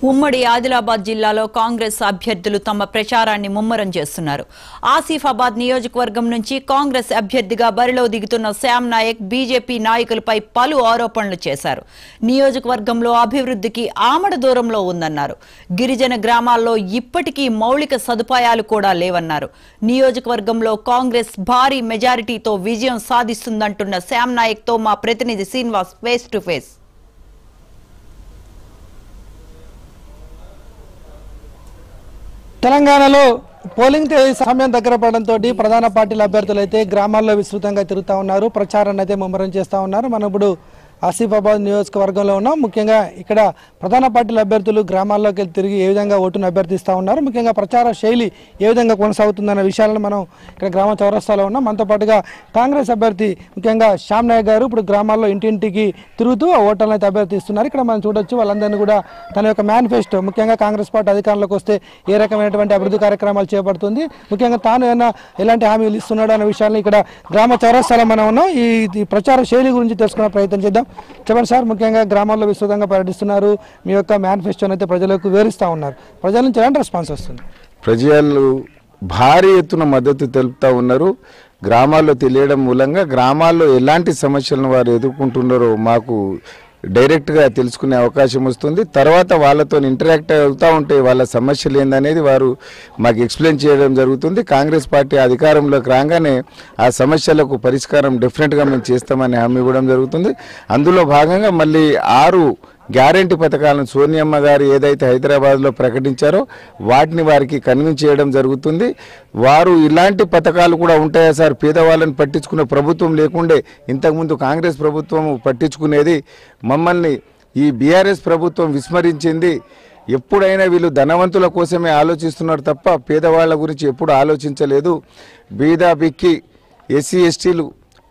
ఉమ్మడి ఆదిలాబాద్ జిల్లాలో కాంగ్రెస్ అభ్యర్థులు తమ ప్రచారాన్ని ముమ్మరం చేస్తున్నారు. ఆసిఫాబాద్ నియోజకవర్గం నుంచి కాంగ్రెస్ అభ్యర్థిగా బరిలో దిగుతున్న శ్యామ్ నాయక్ బీజేపీ నాయకులపై పలు ఆరోపణలు చేశారు. నియోజకవర్గంలో అభివృద్ధికి ఆమడ దూరంలో ఉందన్నారు. గిరిజన గ్రామాల్లో ఇప్పటికీ మౌలిక సదుపాయాలు కూడా లేవన్నారు. నియోజకవర్గంలో కాంగ్రెస్ భారీ మెజారిటీతో విజయం సాధిస్తుందంటున్న శ్యామ్ నాయక్ తో మా ప్రతినిధి Srinivas face to face. Telangana polling సమయం దగ్గర పడడంతో ప్రధాన పార్టీల అభ్యర్థులు అయితే గ్రామాల్లో విస్తృతంగా తిరుగుతూ ఉన్నారు. ప్రచారాన్ని అయితే ముమ్మరం చేస్తూ ఉన్నారు. మనం ఇప్పుడు ఆసిఫాబాద్ నియోజకవర్గంలో ఉన్నాం. ముఖ్యంగా ఇక్కడ ప్రధాన పార్టీల అభ్యర్థులు గ్రామాల్లోకి వెళ్ళి తిరిగి ఏ విధంగా ఓటును అభ్యర్థిస్తూ ఉన్నారు, ముఖ్యంగా ప్రచార శైలి ఏ విధంగా కొనసాగుతుందన్న విషయాలను మనం ఇక్కడ గ్రామ చౌరస్తాలో ఉన్నాం. మనతో పాటుగా కాంగ్రెస్ అభ్యర్థి ముఖ్యంగా శ్యామ్ నాయక్ గారు ఇప్పుడు గ్రామాల్లో ఇంటింటికి తిరుగుతూ ఓటర్లను అయితే అభ్యర్థిస్తున్నారు. ఇక్కడ మనం చూడొచ్చు వాళ్ళందరినీ కూడా తన యొక్క మేనిఫెస్టో, ముఖ్యంగా కాంగ్రెస్ పార్టీ అధికారంలోకి వస్తే ఏ రకమైనటువంటి అభివృద్ధి కార్యక్రమాలు చేపడుతుంది, ముఖ్యంగా తాను ఎలాంటి హామీలు ఇస్తున్నాడు అనే విషయాన్ని ఇక్కడ గ్రామ చౌరస్తాలో మనం ఉన్నాం. ఈ ప్రచార శైలి గురించి తెలుసుకునే ప్రయత్నం చేద్దాం. చెప్పండి సార్, ముఖ్యంగా గ్రామాల్లో విస్తృతంగా పర్యటిస్తున్నారు, మీ యొక్క మేనిఫెస్టోని అయితే ప్రజలకు వివరిస్తూ ఉన్నారు. ప్రజల నుంచి ఎలాంటి రెస్పాన్స్ వస్తుంది? ప్రజలు భారీ ఎత్తున మద్దతు తెలుపుతూ ఉన్నారు. గ్రామాల్లో తెలియడం మూలంగా గ్రామాల్లో ఎలాంటి సమస్యలను వారు ఎదుర్కొంటున్నారో మాకు డైరెక్ట్గా తెలుసుకునే అవకాశం వస్తుంది. తర్వాత వాళ్ళతో ఇంటరాక్ట్ అవుతూ ఉంటే వాళ్ళ సమస్యలు ఏందనేది వారు మాకు ఎక్స్ప్లెయిన్ చేయడం జరుగుతుంది. కాంగ్రెస్ పార్టీ అధికారంలోకి రాగానే ఆ సమస్యలకు పరిష్కారం డెఫినెట్గా మేము చేస్తామని హామీ ఇవ్వడం జరుగుతుంది. అందులో భాగంగా మళ్ళీ 6 గ్యారంటీ పథకాలను సోనియమ్మ గారు ఏదైతే హైదరాబాద్లో ప్రకటించారో వాటిని వారికి కన్విన్స్ చేయడం జరుగుతుంది. వారు ఇలాంటి పథకాలు కూడా ఉంటాయా సార్, పేదవాళ్ళని పట్టించుకునే ప్రభుత్వం లేకుండే ఇంతకుముందు కాంగ్రెస్ ప్రభుత్వం పట్టించుకునేది, మమ్మల్ని ఈ బీఆర్ఎస్ ప్రభుత్వం విస్మరించింది. ఎప్పుడైనా వీళ్ళు ధనవంతుల కోసమే ఆలోచిస్తున్నారు తప్ప పేదవాళ్ళ గురించి ఎప్పుడు ఆలోచించలేదు. బీద బిక్కి ఎస్సీ ఎస్టీలు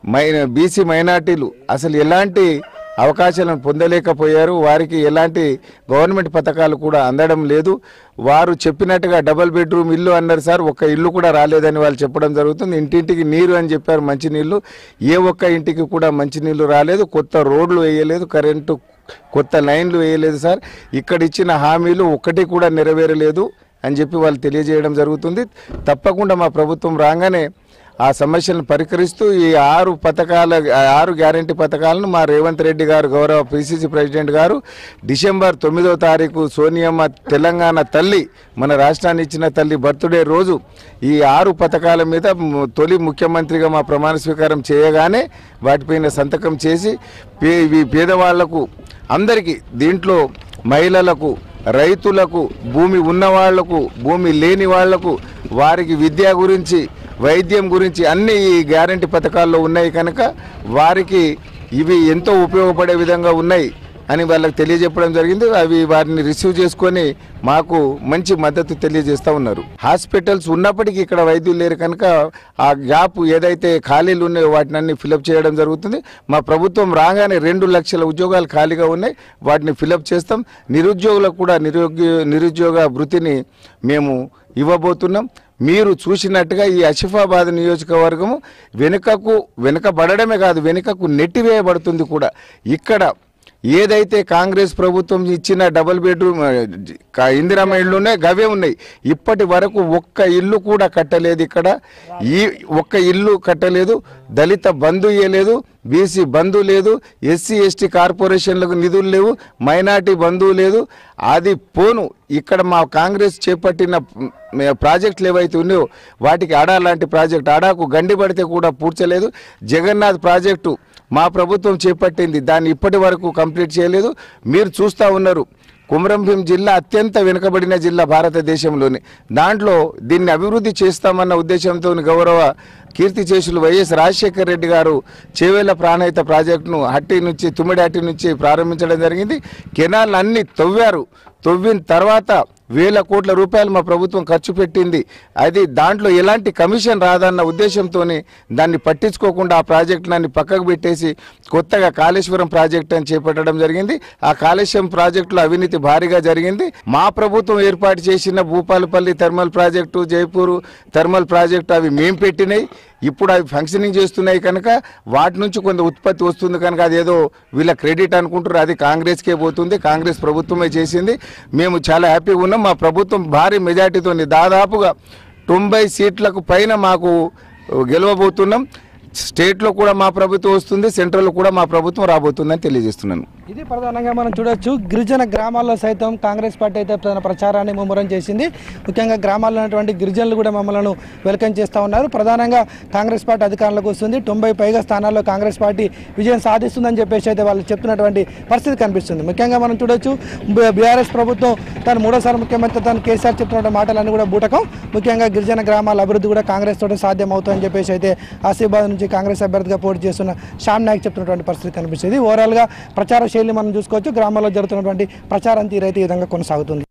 బీసీ మైనార్టీలు అసలు ఎలాంటి అవకాశాలను పొందలేకపోయారు. వారికి ఎలాంటి గవర్నమెంట్ పథకాలు కూడా అందడం లేదు. వారు చెప్పినట్టుగా డబుల్ బెడ్రూమ్ ఇల్లు అన్నారు సార్, ఒక్క ఇల్లు కూడా రాలేదని వాళ్ళు చెప్పడం జరుగుతుంది. ఇంటింటికి నీరు అని చెప్పారు, మంచినీళ్ళు ఏ ఒక్క ఇంటికి కూడా మంచినీళ్ళు రాలేదు. కొత్త రోడ్లు వేయలేదు, కరెంటు కొత్త లైన్లు వేయలేదు సార్. ఇక్కడ ఇచ్చిన హామీలు ఒక్కటి కూడా నెరవేరలేదు అని చెప్పి వాళ్ళు తెలియజేయడం జరుగుతుంది. తప్పకుండా మా ప్రభుత్వం రాగానే ఆ సమస్యలను పరిష్కరిస్తూ ఈ 6 గ్యారంటీ పథకాలను మా రేవంత్ రెడ్డి గారు, గౌరవ పిసిసి ప్రెసిడెంట్ గారు, డిసెంబర్ 9వ తారీఖు సోనియమ్మ తెలంగాణ తల్లి, మన రాష్ట్రాన్ని ఇచ్చిన తల్లి బర్త్డే రోజు ఈ 6 పథకాల మీద తొలి ముఖ్యమంత్రిగా మా ప్రమాణ స్వీకారం చేయగానే వాటిపైన సంతకం చేసి పేదవాళ్లకు అందరికీ, దీంట్లో మహిళలకు, రైతులకు, భూమి ఉన్న వాళ్లకు, భూమి లేని వాళ్లకు, వారికి విద్య గురించి, వైద్యం గురించి అన్ని ఈ గ్యారంటీ పథకాల్లో ఉన్నాయి కనుక వారికి ఇవి ఎంతో ఉపయోగపడే విధంగా ఉన్నాయి అని వాళ్ళకి తెలియజెప్పడం జరిగింది. వారిని రిసీవ్ చేసుకొని మాకు మంచి మద్దతు తెలియజేస్తూ ఉన్నారు. హాస్పిటల్స్ ఉన్నప్పటికీ ఇక్కడ వైద్యులు లేరు కనుక ఆ గ్యాప్ ఏదైతే ఖాళీలు ఉన్నాయో వాటిని అన్ని ఫిలప్ చేయడం జరుగుతుంది. మా ప్రభుత్వం రాగానే 2 లక్షల ఉద్యోగాలు ఖాళీగా ఉన్నాయి, వాటిని ఫిలప్ చేస్తాం. నిరుద్యోగులకు కూడా నిరుద్యోగ భృతిని మేము ఇవ్వబోతున్నాం. మీరు చూసినట్టుగా ఈ ఆసిఫాబాద్ నియోజకవర్గము వెనుకబడమే కాదు, వెనుకకు నెట్టివేయబడుతుంది కూడా. ఇక్కడ ఏదైతే కాంగ్రెస్ ప్రభుత్వం ఇచ్చిన డబుల్ బెడ్రూమ్ ఇందిరమ్మ ఇళ్ళు ఉన్నాయి, గవే ఉన్నాయి. ఇప్పటి వరకు ఒక్క ఇల్లు కూడా కట్టలేదు. ఇక్కడ ఒక్క ఇల్లు కట్టలేదు. దళిత బంధు ఇవ్వలేదు, బీసీ బంధు లేదు, ఎస్సీ ఎస్టీ కార్పొరేషన్లకు నిధులు లేవు, మైనార్టీ బంధువు లేదు. అది పోను ఇక్కడ మా కాంగ్రెస్ చేపట్టిన ప్రాజెక్టులు ఏవైతే ఉన్నాయో వాటికి ఆడా లాంటి ప్రాజెక్టు ఆడాకు గండి పడితే కూడా పూడ్చలేదు. జగన్నాథ్ ప్రాజెక్టు మా ప్రభుత్వం చేపట్టింది, దాన్ని ఇప్పటి వరకు కంప్లీట్ చేయలేదు. మీరు చూస్తూ ఉన్నారు, కుమ్రంభీం జిల్లా అత్యంత వెనుకబడిన జిల్లా భారతదేశంలోని. దాంట్లో దీన్ని అభివృద్ధి చేస్తామన్న ఉద్దేశంతో గౌరవ కీర్తిశేషులు వైఎస్ రాజశేఖర రెడ్డి గారు చేవేళ్ల ప్రాణహిత ప్రాజెక్టును తుమ్మిడి హట్టి నుంచి ప్రారంభించడం జరిగింది. కెనాల్ అన్ని తవ్విన తర్వాత 1000 కోట్ల రూపాయలు మా ప్రభుత్వం ఖర్చు పెట్టింది. అది దాంట్లో ఎలాంటి కమిషన్ రాదన్న ఉద్దేశంతో దాన్ని పట్టించుకోకుండా ఆ ప్రాజెక్టుని పక్కకు పెట్టేసి కొత్తగా కాళేశ్వరం ప్రాజెక్టు అని చేపట్టడం జరిగింది. ఆ కాళేశ్వరం ప్రాజెక్టులో అవినీతి భారీగా జరిగింది. మా ప్రభుత్వం ఏర్పాటు చేసిన Bhupalpally thermal project, Jaipur thermal project అవి మేము పెట్టినాయి. ఇప్పుడు అవి ఫంక్షనింగ్ చేస్తున్నాయి కనుక వాటి నుంచి కొంత ఉత్పత్తి వస్తుంది కనుక అదేదో వీళ్ళ క్రెడిట్ అనుకుంటారు. అది కాంగ్రెస్కే పోతుంది, కాంగ్రెస్ ప్రభుత్వమే చేసింది. మేము చాలా హ్యాపీగా ఉన్నాం. మా ప్రభుత్వం భారీ మెజార్టీతో దాదాపుగా 90 సీట్లకు పైన మాకు గెలవబోతున్నాం. స్టేట్లో కూడా మా ప్రభుత్వం వస్తుంది, సెంట్రల్లో కూడా మా ప్రభుత్వం రాబోతుందని తెలియజేస్తున్నాను. ఇది ప్రధానంగా మనం చూడొచ్చు. గిరిజన గ్రామాల్లో సైతం కాంగ్రెస్ పార్టీ అయితే తన ప్రచారాన్ని ముమ్మరం చేసింది. ముఖ్యంగా గ్రామాల్లో ఉన్నటువంటి గిరిజనులు కూడా మమ్మల్ని వెల్కమ్ చేస్తూ ఉన్నారు. ప్రధానంగా కాంగ్రెస్ పార్టీ అధికారంలోకి వస్తుంది, 90 పైగా స్థానాల్లో కాంగ్రెస్ పార్టీ విజయం సాధిస్తుందని చెప్పేసి అయితే వాళ్ళు చెప్తున్నటువంటి పరిస్థితి కనిపిస్తుంది. ముఖ్యంగా మనం చూడొచ్చు, బీఆర్ఎస్ ప్రభుత్వం తను 3వ ముఖ్యమంత్రి తను కేసీఆర్ చెప్తున్న మాటలన్నీ కూడా బూటకం. ముఖ్యంగా గిరిజన గ్రామాల అభివృద్ధి కూడా కాంగ్రెస్ తోటి సాధ్యం అవుతుందని చెప్పేసి అయితే ఆసిఫాబాద్ నుంచి కాంగ్రెస్ అభ్యర్థిగా పోటీ చేస్తున్న శ్యామ్ నాయక్ చెప్తున్నటువంటి పరిస్థితి కనిపిస్తుంది. ఓవరాల్గా ప్రచార శైలి మనం చూసుకోవచ్చు. గ్రామాల్లో జరుగుతున్నటువంటి ప్రచారం తీరైతే ఈ విధంగా కొనసాగుతుంది.